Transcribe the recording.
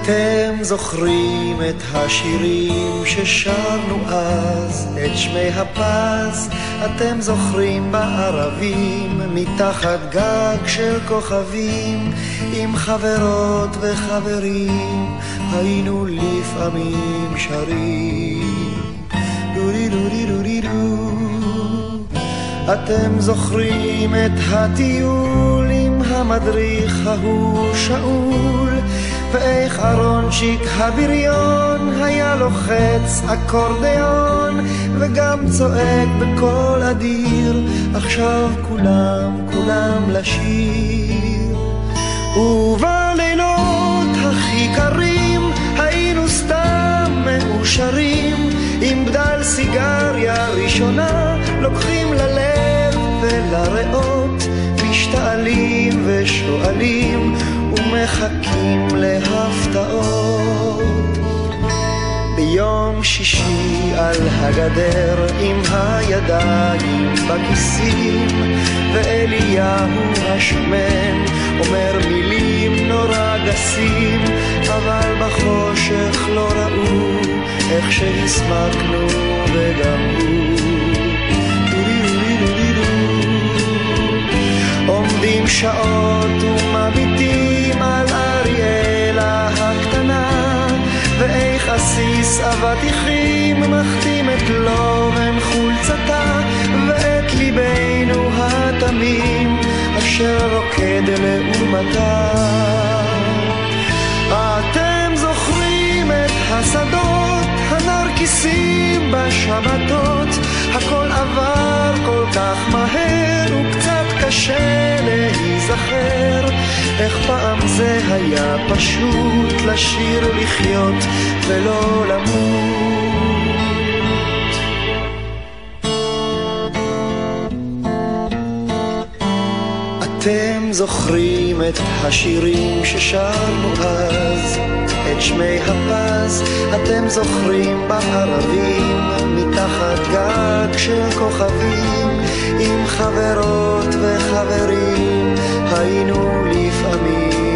אתם זוכרים את השירים ששרנו אז, את שמי הפז, אתם זוכרים בערבים, מתחת גג של כוכבים, עם חברות וחברים, היינו לפעמים שרים. דורי דורי דורי דו. אתם זוכרים את הטיול עם המדריך ההוא שאול, ואיך ארונצ'יק הבריון היה לוחץ אקורדיון וגם צועק בקול אדיר, עכשיו כולם לשיר. ובלילות הכי קרים היינו סתם מאושרים, עם בדל סיגריה ראשונה לוקחים ללב ולריאות, משתעלים ושואלים ומחכים להפתעות. ביום שישי על הגדר עם הידיים בכיסים, ואליהו השמן אומר מילים נורא גסים, אבל בחושך לא ראו איך שהסמקנו וגם הוא. עומדים שעות ומביטים על אריאלה הקטנה, ואיך עסיס אבטיחים מחתים את לובן חולצתה, ואת ליבנו התמים אשר רוקד לעומתה. אתם זוכרים את השדות הנרקיסים בשבתות, הכל עבר כל כך מהר וקצת קשה להיזכר, איך פעם זה היה פשוט לשיר לחיות ולא למות. אתם זוכרים את השירים ששרנו אז, את שמי הפז, אתם זוכרים בערבים, מתחת גג של כוכבים, עם חברות וחברים, היינו לפעמים